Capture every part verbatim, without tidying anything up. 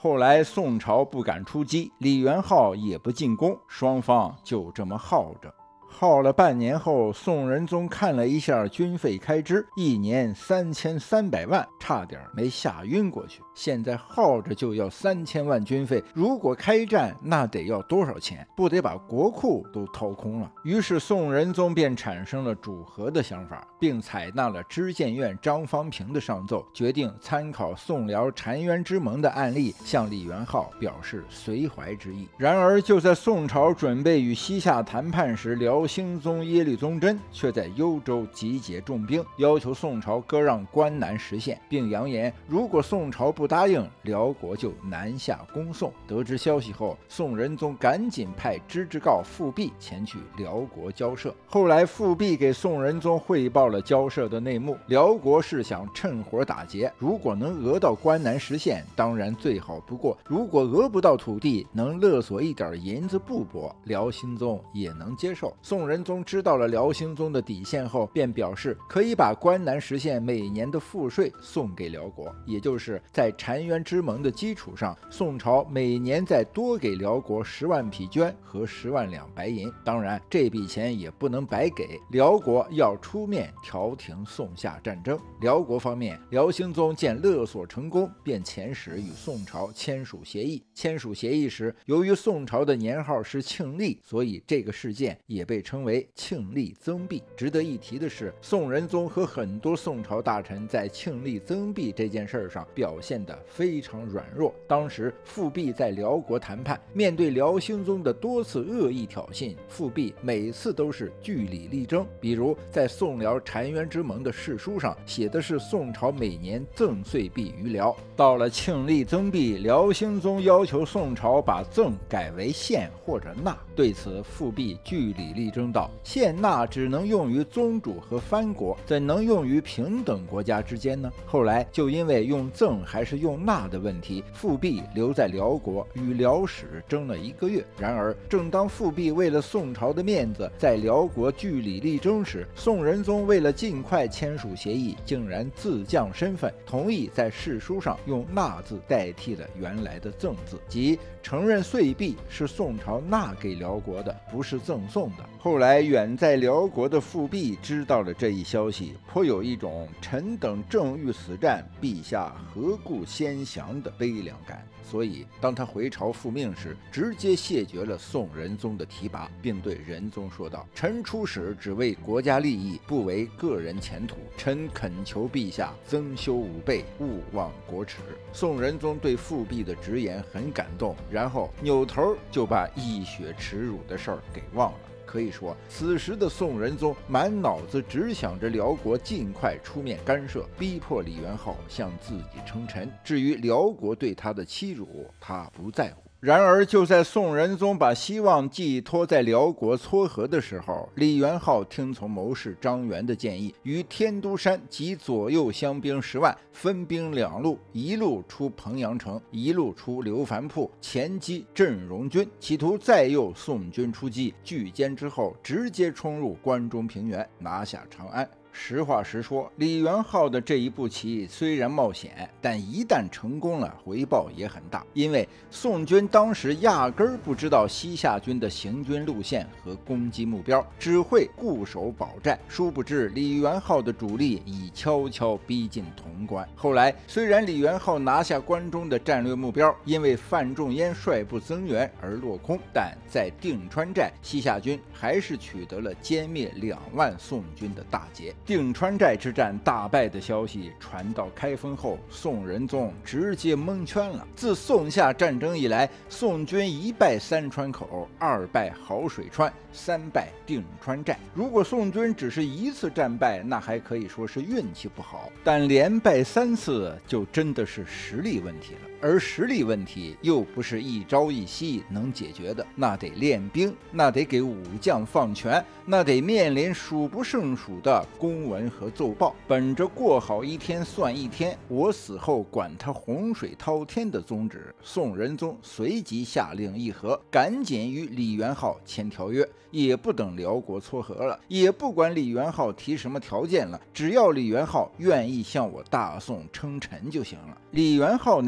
后来宋朝不敢出击，李元昊也不进攻，双方就这么耗着。耗了半年后，宋仁宗看了一下军费开支，一年三千三百万，差点没吓晕过去。现在耗着就要三千万军费，如果开战，那得要多少钱？不得把国库都掏空了？于是宋仁宗便产生了主和的想法，并采纳了知谏院张方平的上奏，决定参考宋辽澶渊之盟的案例，向李元昊表示绥怀之意。然而，就在宋朝准备与西夏谈判时，辽兴宗耶律宗真却在幽州集结重兵，要求宋朝割让关南实县，并扬言如果宋朝不答应，辽国就南下攻宋。得知消息后，宋仁宗赶紧派支之诰复辟前去辽国交涉。后来复辟给宋仁宗汇报了交涉的内幕，辽国是想趁火打劫，如果能讹到关南实县，当然最好不过；如果讹不到土地，能勒索一点银子布帛，辽兴宗也能接受。宋仁宗知道了辽兴宗的底线后，便表示可以把关南实县每年的赋税送给辽国，也就是在澶渊之盟的基础上，宋朝每年再多给辽国十万匹绢和十万两白银。当然，这笔钱也不能白给，辽国要出面调停宋夏战争。辽国方面，辽兴宗见勒索成功，便遣使与宋朝签署协议。签署协议时，由于宋朝的年号是庆历，所以这个事件也被称为庆历增币。值得一提的是，宋仁宗和很多宋朝大臣在庆历增币这件事上表现得非常软弱。当时复辟在辽国谈判，面对辽兴宗的多次恶意挑衅，复辟每次都是据理力争。比如在宋辽澶渊之盟的誓书上写的是宋朝每年赠岁币于辽，到了庆历增币，辽兴宗要求宋朝把赠改为献或者纳。对此，复辟据理力争道：献纳只能用于宗主和藩国，怎能用于平等国家之间呢？后来就因为用赠还是用纳的问题，复辟留在辽国与辽史争了一个月。然而正当复辟为了宋朝的面子在辽国据理力争时，宋仁宗为了尽快签署协议，竟然自降身份，同意在誓书上用纳字代替了原来的赠字，即承认岁币是宋朝纳给辽国的，不是赠送的。后来远在辽国的复辟知道了这一消息，颇有一种臣等正欲死战，陛下何故先降的悲凉感。所以当他回朝复命时，直接谢绝了宋仁宗的提拔，并对仁宗说道：臣出使只为国家利益，不为个人前途，臣恳求陛下增修武备，勿忘国耻。宋仁宗对复辟的直言很感动，然后扭头就把一雪耻辱的事儿给忘了。可以说，此时的宋仁宗满脑子只想着辽国尽快出面干涉，逼迫李元昊向自己称臣。至于辽国对他的欺辱，他不在乎。然而就在宋仁宗把希望寄托在辽国撮合的时候，李元昊听从谋士张元的建议，于天都山集左右乡兵十万，分兵两路，一路出彭阳城，一路出刘凡铺，前击镇戎军，企图再诱宋军出击，拒歼之后直接冲入关中平原，拿下长安。实话实说，李元昊的这一步棋虽然冒险，但一旦成功了，回报也很大。因为宋军当时压根儿不知道西夏军的行军路线和攻击目标，只会固守保寨。殊不知李元昊的主力已悄悄逼近潼关。后来虽然李元昊拿下关中的战略目标，因为范仲淹率部增援而落空，但在定川寨，西夏军还是取得了歼灭两万宋军的大捷。定川寨之战大败的消息传到开封后，宋仁宗直接蒙圈了。自宋夏战争以来，宋军一败三川口，二败好水川，三败定川寨。如果宋军只是一次战败，那还可以说是运气不好，但连败三次就真的是实力问题了。而实力问题又不是一朝一夕能解决的，那得练兵，那得给武将放权，那得面临数不胜数的公文和奏报。本着过好一天算一天，我死后管他洪水滔天的宗旨，宋仁宗随即下令议和，赶紧与李元昊签条约，也不等辽国撮合了，也不管李元昊提什么条件了，只要李元昊愿意向我大宋称臣就行了。李元昊那边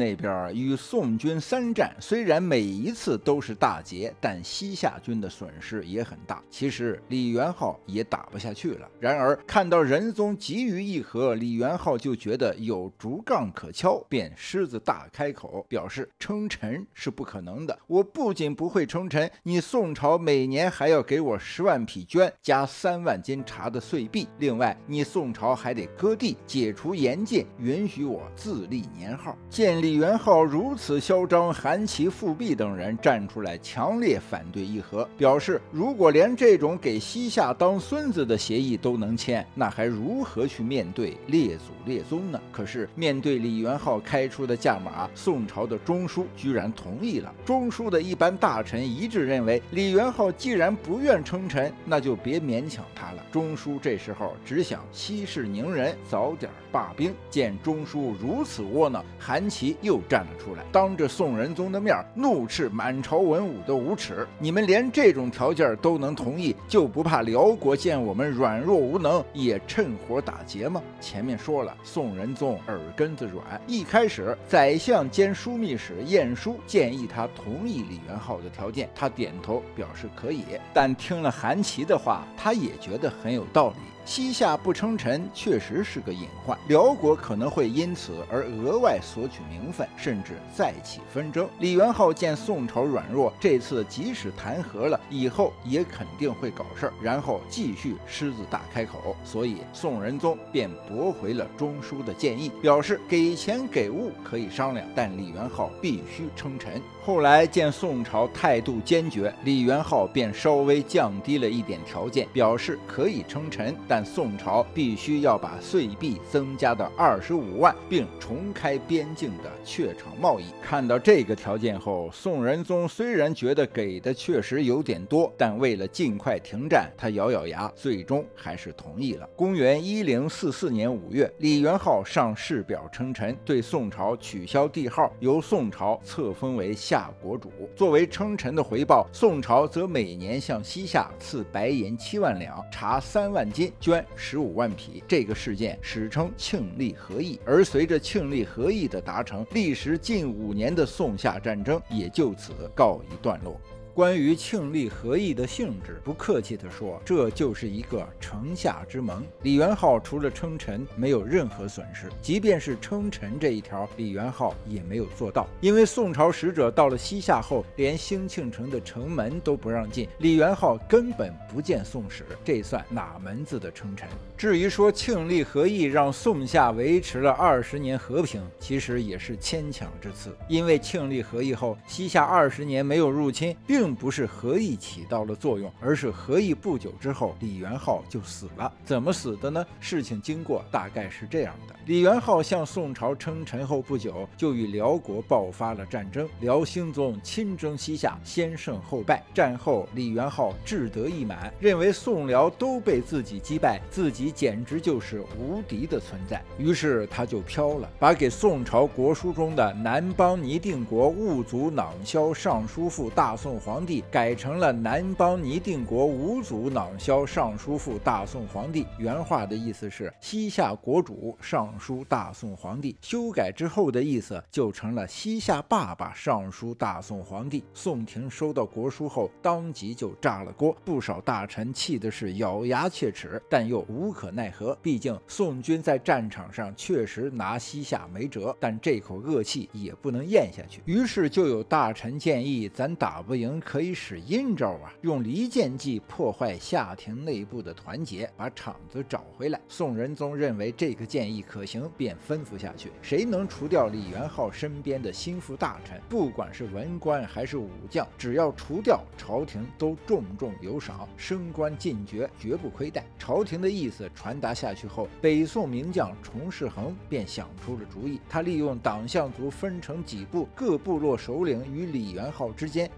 儿与宋军三战，虽然每一次都是大捷，但西夏军的损失也很大。其实李元昊也打不下去了。然而看到仁宗急于议和，李元昊就觉得有竹杠可敲，便狮子大开口，表示称臣是不可能的。我不仅不会称臣，你宋朝每年还要给我十万匹绢，加三万斤茶的岁币。另外，你宋朝还得割地，解除严禁，允许我自立年号。见李元昊如此嚣张，韩琦、富弼等人站出来强烈反对议和，表示如果连这种给西夏当孙子的协议都能签，那还如何去面对列祖列宗呢？可是面对李元昊开出的价码，宋朝的中枢居然同意了。中枢的一般大臣一致认为，李元昊既然不愿称臣，那就别勉强他了。中枢这时候只想息事宁人，早点罢兵。见中枢如此窝囊，韩琦又站了出来，当着宋仁宗的面怒斥满朝文武的无耻：你们连这种条件都能同意，就不怕辽国见我们软弱无能，也趁火打劫吗？前面说了，宋仁宗耳根子软，一开始宰相兼枢密使晏殊建议他同意李元昊的条件，他点头表示可以。但听了韩琦的话，他也觉得很有道理。西夏不称臣确实是个隐患，辽国可能会因此而额外索取名分，甚至再起纷争。李元昊见宋朝软弱，这次即使弹劾了，以后也肯定会搞事儿，然后继续狮子大开口。所以宋仁宗便驳回了中枢的建议，表示给钱给物可以商量，但李元昊必须称臣。后来见宋朝态度坚决，李元昊便稍微降低了一点条件，表示可以称臣，但宋朝必须要把岁币增加到二十五万，并重开边境的榷场贸易。看到这个条件后，宋仁宗虽然觉得给的确实有点多，但为了尽快停战，他咬咬牙，最终还是同意了。公元一零四四年五月，李元昊上谥表称臣，对宋朝取消帝号，由宋朝册封为夏国主。作为称臣的回报，宋朝则每年向西夏赐白银七万两，茶三万斤，绢十五万匹。这个事件史称庆历和议。而随着庆历和议的达成，历时近五年的宋夏战争也就此告一段落。关于庆历和议的性质，不客气地说，这就是一个城下之盟。李元昊除了称臣，没有任何损失，即便是称臣这一条，李元昊也没有做到。因为宋朝使者到了西夏后，连兴庆城的城门都不让进，李元昊根本不见宋使，这算哪门子的称臣？至于说庆历和议让宋夏维持了二十年和平，其实也是牵强之词。因为庆历和议后，西夏二十年没有入侵，并不是和议起到了作用，而是和议不久之后，李元昊就死了。怎么死的呢？事情经过大概是这样的：李元昊向宋朝称臣后不久，就与辽国爆发了战争。辽兴宗亲征西夏，先胜后败。战后，李元昊志得意满，认为宋辽都被自己击败，自己简直就是无敌的存在。于是他就飘了，把给宋朝国书中的南邦尼定国兀祖囊萧尚书父大宋皇帝改成了南邦尼定国武祖囊萧尚书父大宋皇帝。原话的意思是西夏国主上书大宋皇帝，修改之后的意思就成了西夏爸爸上书大宋皇帝。宋廷收到国书后，当即就炸了锅，不少大臣气的是咬牙切齿，但又无可奈何。毕竟宋军在战场上确实拿西夏没辙，但这口恶气也不能咽下去。于是就有大臣建议，咱打不赢可以使阴招啊，用离间计破坏夏廷内部的团结，把场子找回来。宋仁宗认为这个建议可行，便吩咐下去，谁能除掉李元昊身边的心腹大臣，不管是文官还是武将，只要除掉，朝廷都重重有赏，升官进爵绝不亏待。朝廷的意思传达下去后，北宋名将崇世恒便想出了主意。他利用党项族分成几部，各部落首领与李元昊之间没有绝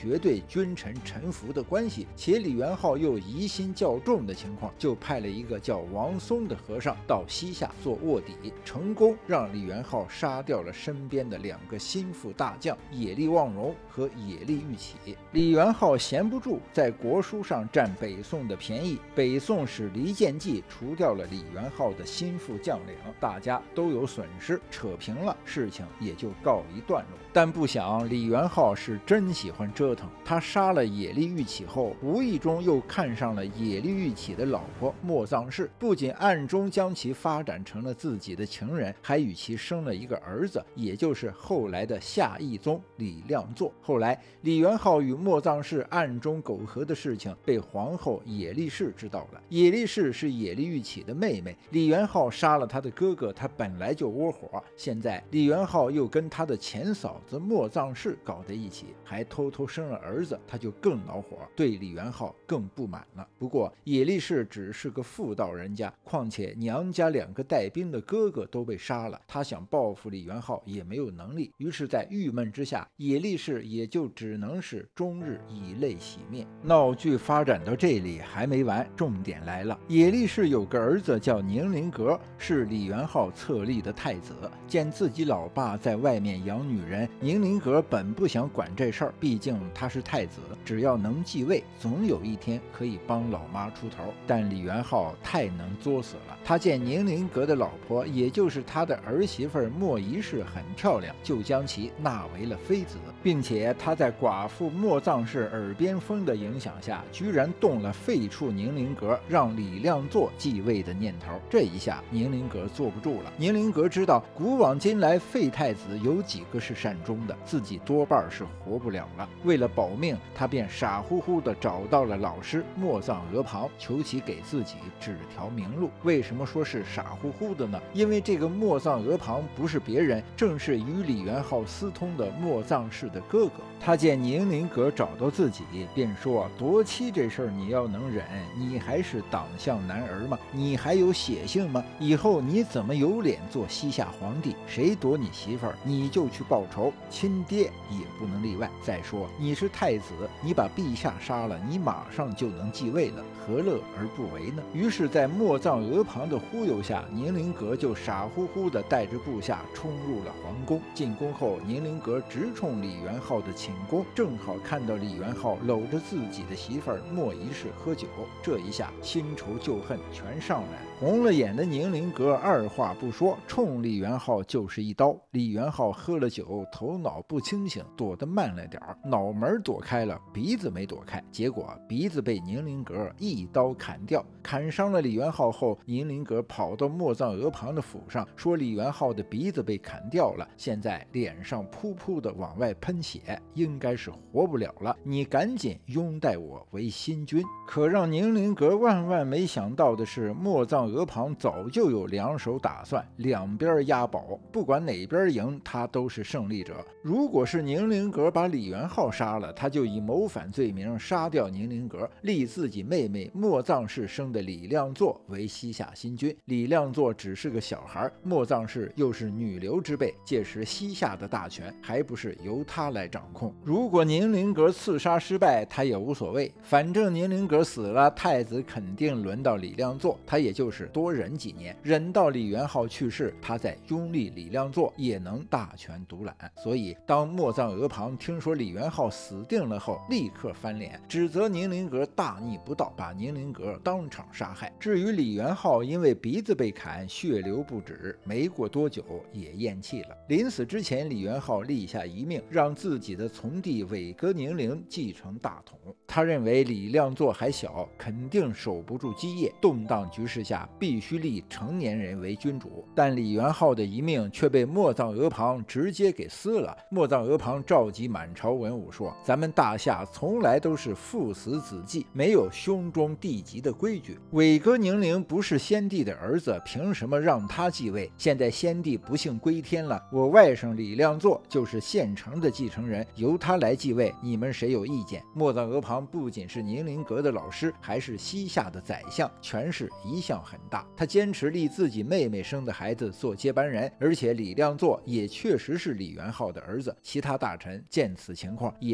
绝对君臣臣服的关系，且李元昊又疑心较重的情况，就派了一个叫王松的和尚到西夏做卧底，成功让李元昊杀掉了身边的两个心腹大将野利望荣和野利玉起。李元昊闲不住，在国书上占北宋的便宜，北宋使离间计除掉了李元昊的心腹将领，大家都有损失，扯平了，事情也就告一段落。但不想李元昊是真喜欢折腾，他杀了野利玉起后，无意中又看上了野利玉起的老婆莫臧氏，不仅暗中将其发展成了自己的情人，还与其生了一个儿子，也就是后来的夏懿宗李亮作。后来李元昊与莫臧氏暗中苟合的事情被皇后野利氏知道了。野利氏是野利玉起的妹妹，李元昊杀了他的哥哥，他本来就窝火，现在李元昊又跟他的前嫂子莫臧氏搞在一起，还偷偷生了儿子，他就更恼火，对李元昊更不满了。不过野利氏只是个妇道人家，况且娘家两个带兵的哥哥都被杀了，他想报复李元昊也没有能力，于是在郁闷之下，野利氏也就只能是终日以泪洗面。闹剧发展到这里还没完，重点来了。野利氏有个儿子叫宁陵阁，是李元昊册立的太子，见自己老爸在外面养女人，宁陵阁本不想管这事儿，毕竟他是太子，只要能继位，总有一天可以帮老妈出头。但李元昊太能作死了，他见宁陵阁的老婆，也就是他的儿媳妇莫仪氏很漂亮，就将其纳为了妃子，并且他在寡妇莫臧氏耳边风的影响下，居然动了废黜宁陵阁，让李亮作继位的念头。这一下宁陵阁坐不住了。宁陵阁知道古往今来废太子有几个是善终的，自己多半是活不了了。为了保命，他便傻乎乎的找到了老师莫臧额旁，求其给自己指条明路。为什么说是傻乎乎的呢？因为这个莫臧额旁不是别人，正是与李元昊私通的莫臧氏的哥哥。他见宁陵阁找到自己，便说：夺妻这事儿你要能忍，你还是党项男儿吗？你还有血性吗？以后你怎么有脸做西夏皇帝？谁夺你媳妇儿，你就去报仇，亲爹也不能例外。再说你是太子，你把陛下杀了，你马上就能继位了，何乐而不为呢？于是在莫臧额旁的忽悠下，宁陵阁就傻乎乎地带着部下冲入了皇宫。进宫后，宁陵阁直冲李元昊的寝宫，正好看到李元昊搂着自己的媳妇儿莫仪氏喝酒，这一下新仇旧恨全上来了。红了眼的宁陵阁二话不说，冲李元昊就是一刀。李元昊喝了酒，头脑不清醒，躲得慢了点儿，脑门躲开了，鼻子没躲开，结果鼻子被宁陵阁一刀砍掉。砍伤了李元昊后，宁陵阁跑到莫臧额旁的府上，说李元昊的鼻子被砍掉了，现在脸上噗噗的往外喷血，应该是活不了了，你赶紧拥戴我为新君。可让宁陵阁万万没想到的是，莫臧额旁早就有两手打算，两边押宝，不管哪边赢，他都是胜利者。如果是宁陵阁把李元昊杀了，他就以谋反罪名杀掉宁陵阁，立自己妹妹莫臧氏生的李亮作为西夏新君。李亮作只是个小孩，莫臧氏又是女流之辈，届时西夏的大权还不是由他来掌控。如果宁陵阁刺杀失败，他也无所谓，反正宁陵阁死了，太子肯定轮到李亮作，他也就是多忍几年，忍到李元昊去世，他再拥立李亮作，也能大权独揽。所以当莫臧额旁听说李元昊死定了后，立刻翻脸，指责宁陵阁大逆不道，把宁陵阁当场杀害。至于李元昊因为鼻子被砍，血流不止，没过多久也咽气了。临死之前，李元昊立下遗命，让自己的从弟韦格宁陵继承大统。他认为李亮作还小，肯定守不住基业，动荡局势下必须立成年人为君主。但李元昊的遗命却被莫臧额旁直接给撕了。莫臧额旁召集满朝文武说：咱们大夏从来都是父死子继，没有兄终弟及的规矩。韦格宁陵不是先帝的儿子，凭什么让他继位？现在先帝不幸归天了，我外甥李亮作就是现成的继承人，由他来继位，你们谁有意见？莫臧额旁不仅是宁陵阁的老师，还是西夏的宰相，权势一向很大。他坚持立自己妹妹生的孩子做接班人，而且李亮作也确实是李元昊的儿子。其他大臣见此情况也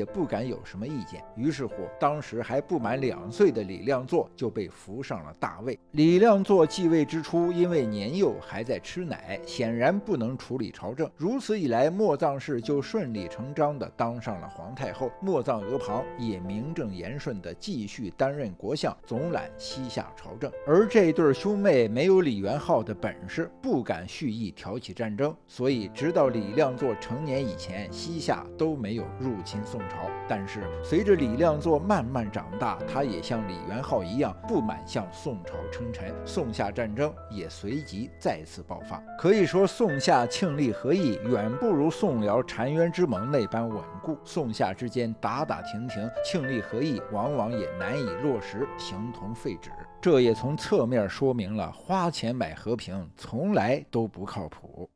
不敢有什么意见。于是乎，当时还不满两岁的李亮座就被扶上了大位。李亮座继位之初，因为年幼还在吃奶，显然不能处理朝政。如此一来，莫藏氏就顺理成章地当上了皇太后，莫藏额旁也名正言顺地继续担任国相，总揽西夏朝政。而这对兄妹没有李元昊的本事，不敢蓄意挑起战争，所以直到李亮座成年以前，西夏都没有入侵宋朝。但是随着李亮座慢慢长大，他也像李元昊一样不满向宋朝称臣，宋夏战争也随即再次爆发。可以说，宋夏庆历合议远不如宋辽澶渊之盟那般稳固，宋夏之间打打停停，庆历合议往往也难以落实，形同废纸。这也从侧面说明了花钱买和平从来都不靠谱。